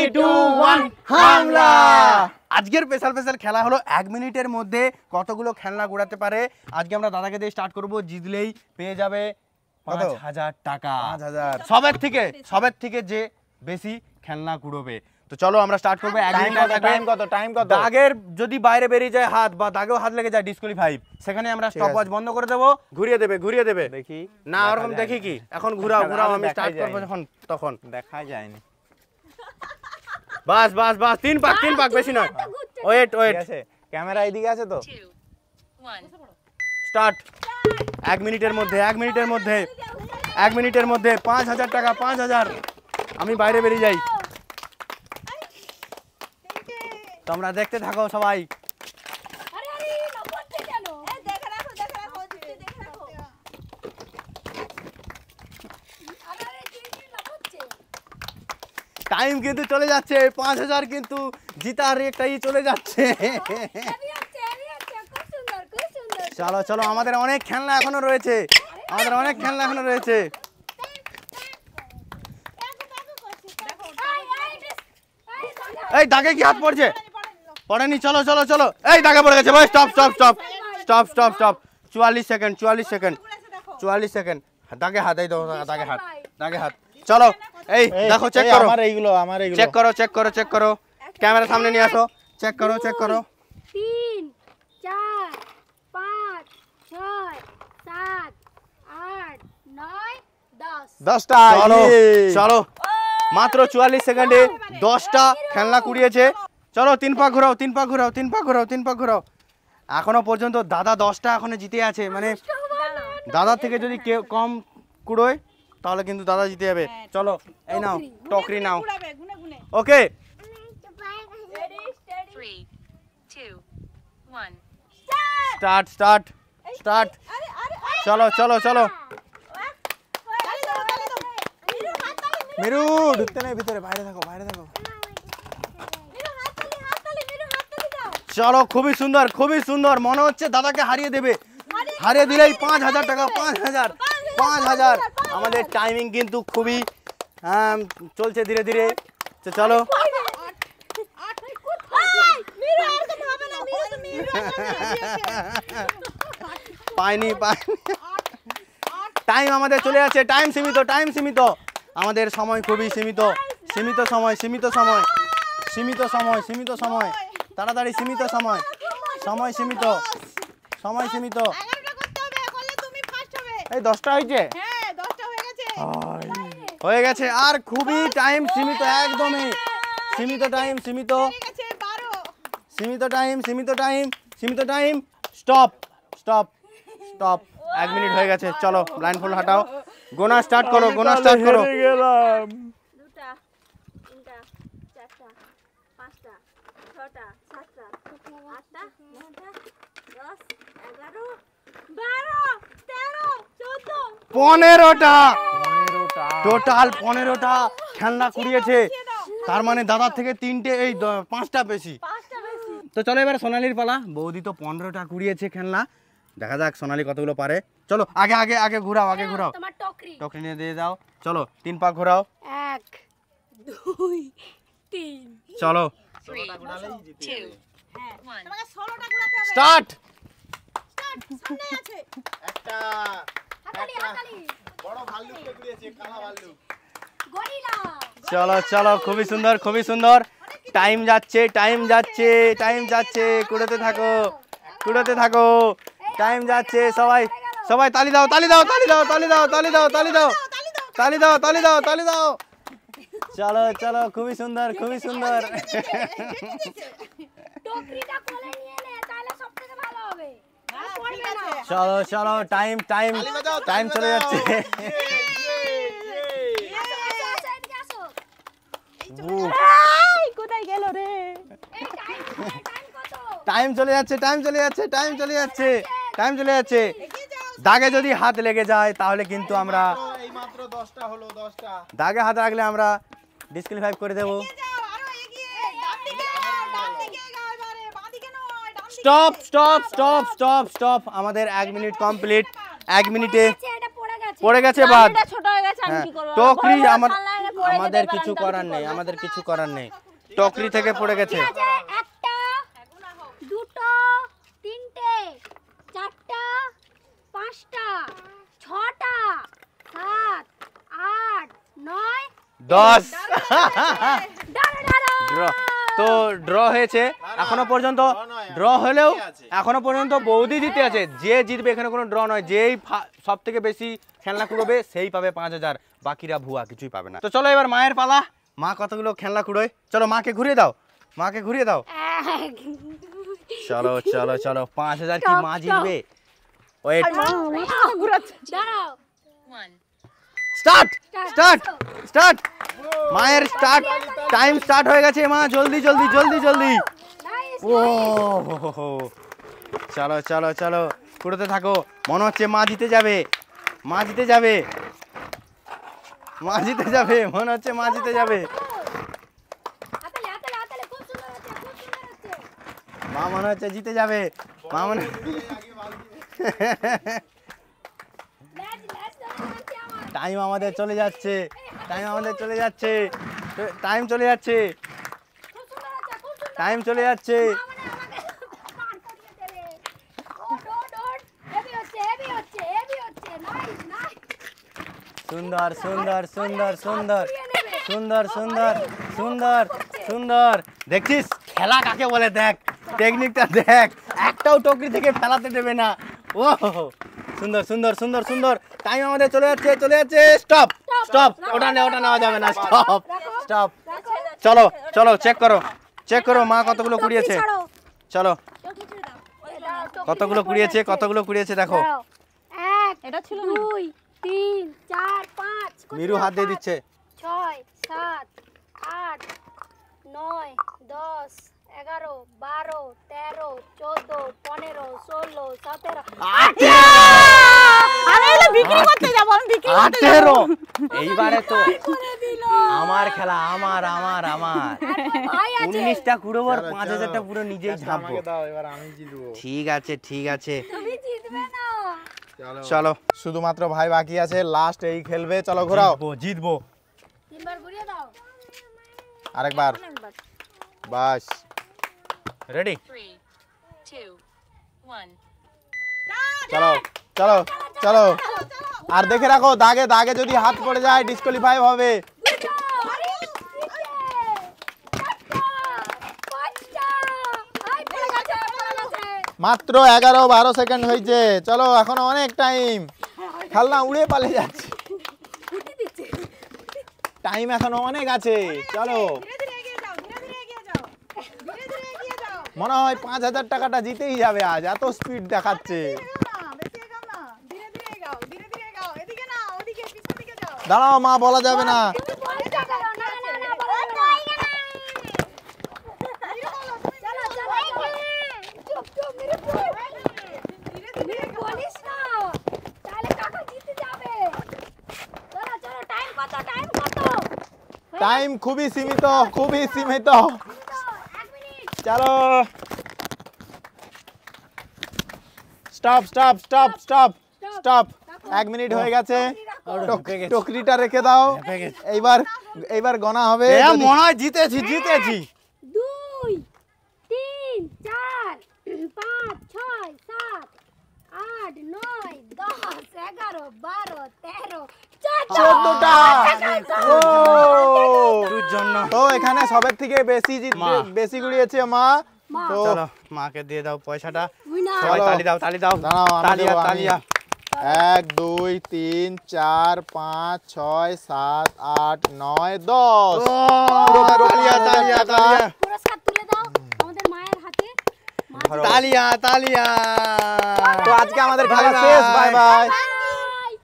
2 1 হামলা। আজকের স্পেশাল খেলা হলো 1 মিনিটের মধ্যে কতগুলো খেলনা কুড়াতে পারে। আজকে আমরা দাদাকে দিয়ে স্টার্ট করব, জিতলেই পেয়ে যাবে 5000 টাকা। 5000 সবার থেকে যে বেশি খেলনা কুড়োবে। তো চলো আমরা স্টার্ট করব। 1 মিনিট টাইম কত? দাগের যদি বাইরে বেরিয়ে যায় হাত বা দাগেও হাত লেগে যায় ডিসকোয়ালিফাই, সেখানে আমরা স্টপওয়াচ বন্ধ করে দেব। ঘুরিয়ে দেবে দেখি না, ওরকম দেখি কি এখন ঘুরাও আমি স্টার্ট করব যখন তখন দেখা যায়নি। বাস 3 পাক বেশি নয়। ওয়েট আছে, ক্যামেরা এইদিকে আছে তো। স্টার্ট। 1 মিনিটের মধ্যে 5000 টাকা। 5000। আমি বাইরে বেরিয়ে যাই, তোমরা দেখতে থাকো সবাই। টাইম কিন্তু চলে যাচ্ছে, 5000 কিন্তু জিতার রেটটাই চলে যাচ্ছে। চলো আমাদের অনেক খেলনা এখনো রয়েছে, এই দাগে কি হাত পড়ছে? পড়েনি। চলো এই দাগে পড়ে গেছে ভাই। Stop 44 second. দাগে হাত, এই দাগে হাত। চলো এই দেখো, চেক করো আমার এইগুলো চেক করো ক্যামেরা সামনে নিয়ে আসো। চেক করো 3 4 5 6 7 8 9 10টা। চলো মাত্র 44 সেকেন্ডে 10টা খেলনা কুড়িয়েছে। চলো 3 পাক ঘোরাও। এখনো পর্যন্ত দাদা 10টা এখনো জিতে আছে, মানে দাদা থেকে যদি কেউ কম কুড়োয় তাহলে কিন্তু দাদা জিতে যাবে। চলো এই নাও টকরি নাও। ওকে 3 2 1 স্টার্ট। চলো মেরু ঢুকতে নেই ভিতরে, বাইরে থাকো। চলো খুবই সুন্দর মনে হচ্ছে দাদাকে হারিয়ে দেবে। হারিয়ে দিলেই 5000 টাকা। 5000। আমাদের টাইমিং কিন্তু খুবই চলছে ধীরে। চলো পাইনি। টাইম আমাদের চলে যাচ্ছে। টাইম সীমিত। আমাদের সময় খুবই সীমিত সময়। তাড়াতাড়ি সীমিত সময় সীমিত। এই 10টা হয়ে গেছে আর খুবই টাইম সীমিত, একদমই সীমিত টাইম। স্টপ। 1 মিনিট হয়ে গেছে। চলো ব্লাইন্ডফোল্ড হাটাও, গোনা স্টার্ট করো। গেলাম 2টা 3টা 4টা 5টা 6টা 7টা 8টা 9টা 10 11 12 13 14 15টা টোটাল 15টা খেলনা কুড়িয়েছে। তার মানে দাদার থেকে 3টে, এই 5টা বেশি। তো চলো এবার সোনালির পালা। বৌদি তো 15টা কুড়িয়েছে খেলনা, দেখা যাক সোনালি কতগুলো পারে। চলো আগে ঘোরাও। তোমার টকরি নিয়ে দিয়ে দাও। চলো 3 পাক ঘোরাও। 1 2 3 চলো স্টার্ট। চলো খুবই সুন্দর। টাইম যাচ্ছে। কুড়োতে থাকো। টাইম যাচ্ছে। সবাই তালি দাও। চলো খুবই সুন্দর। চলো টাইম চলে যাচ্ছে। কোথায় গেল রে? টাইম চলে যাচ্ছে। দাগে যদি হাত লেগে যায় তাহলে কিন্তু আমরা এইমাত্র 10টা হলো। দাগে হাত লাগলে আমরা ডিসকোয়ালিফাই করে দেব। স্টপ। আমাদের 1 মিনিট কমপ্লিট। 1 মিনিটে পড়ে গেছে বাদ। টকরি আমাদের কিছু করার নেই, আমাদের কিছু করার নেই। টকরি থেকে পড়ে গেছে। একটা, দুটো, তিনটে, চারটা, পাঁচটা, ছটা, 7, 8, 9, 10 ডাড়া। ড্র। তো ড্র হয়েছে এখনো পর্যন্ত। ড্র হলেও এখনো পর্যন্ত বৌদি জিতে আছে। যে জিতবে এখানে কোনো ড্র নয়, যেই সব থেকে বেশি খেলনা কুড়োবে সেই পাবে 5000, বাকিরা ভুয়া, কিছুই পাবে না। তো চলো এবার মায়ের পালা। মা কতগুলো খেলনা কুড়োয়, চলো মাকে ঘুরিয়ে দাও, মাকে ঘুরিয়ে দাও। চলো চলো চলো, 5000 কি মা জিতবে? ওয়েট, দাঁড়াও। Start start start. মায়ের স্টার্ট টাইম স্টার্ট হয়ে গেছে। মা জলদি জলদি জলদি জলদি। ও চলো চলো চলো, কুড়োতে থাকো। মনে হচ্ছে মা জিতে যাবে, মা জিতে যাবে, মা জিতে যাবে, মনে হচ্ছে মা জিতে যাবে। মা মনে হচ্ছে জিতে যাবে, মা মনে টাইম আমাদের চলে যাচ্ছে, টাইম আমাদের চলে যাচ্ছে, টাইম চলে যাচ্ছে, টাইম চলে যাচ্ছে। সুন্দর সুন্দর সুন্দর সুন্দর সুন্দর সুন্দর সুন্দর সুন্দর। দেখছিস খেলা কাকে বলে? দেখ টেকনিকটা দেখ, একটাও টকরি থেকে ফেলাতে দেবে না। ও সুন্দর সুন্দর সুন্দর সুন্দর। টাইম আমাদের চলে যাচ্ছে, চলে যাচ্ছে। স্টপ স্টপ, ওটা নেওয়া যাবে না। Stop stop. চলো চলো, চেক করো, চেক করো মা কতগুলো কুড়িয়েছে। চলো কতগুলো কুড়িয়েছে, কতগুলো কুড়িয়েছে দেখো। 1, 2, 3, 4, 5। মিরু হাত দিয়ে দিচ্ছে। 6, 7, 8, 9, 10, 11, 12, 13, 14, 15, 16, 17। আমি এটা বিক্রি করতে যাব, আমি বিক্রি করতে যাব। 18। এইবারে তো আমার খেলা, আমার আমার আমার। 19টা কুড়োবার, 5000টা পুরো নিজেই ঝাঁপবো। ঠিক আছে ঠিক আছে, তুমি জিতবে না। চলো। শুধুমাত্র ভাই বাকি আছে, লাস্ট এই খেলবে। চলো ঘোরাও, জিতবো। 3বার ঘুরিয়ে দাও। আরেকবার। বাস রেডি? 3, 2, 1। চলো চলো চলো। আর দেখে রাখো, দাগে দাগে যদি হাত পড়ে যায় ডিসকোয়ালিফাই হবে। মাত্র 11-12 সেকেন্ড হয়েছে। চলো এখনো অনেক টাইম। খেলনা উড়ে পালিয়ে যাচ্ছে, টাইম এখনো অনেক আছে। চলো, মনে হয় 5000 টাকাটা জিতেই যাবে আজ, এত স্পিড দেখাচ্ছে। দাঁড়াও মা, বলা যাবে না। টাইম খুবই সীমিত, খুবই সীমিত। চলো stop stop stop stop stop. 1 minute হয়ে গেছে। টকরিটা রেখে দাও। এইবার গণা হবে। মনে হয় জিতেছি জিতেছি। 2, 3, 4, 5, 6, 7, 8, 9, 10, 11, 12, 13, 14টা। তো এখানে সবের থেকে বেশি গুড়িয়েছে মা। তো চলো মাকে দিয়ে দাও পয়সাটা। উইনার। সবাই তালি দাও, তালি দাও। দাঁড়াও, আমি তালিয়া দেবো, আমি। তালিয়া। 1, 2, 3, 4, 5, 6, 7, 8, 9, 10। তালিয়া তালিয়া তালিয়া পুরস্কার তুলে দাও আমাদের মায়ের হাতে। তালিয়া তালিয়া। তো আজকে আমাদের খেলা শেষ। Bye by.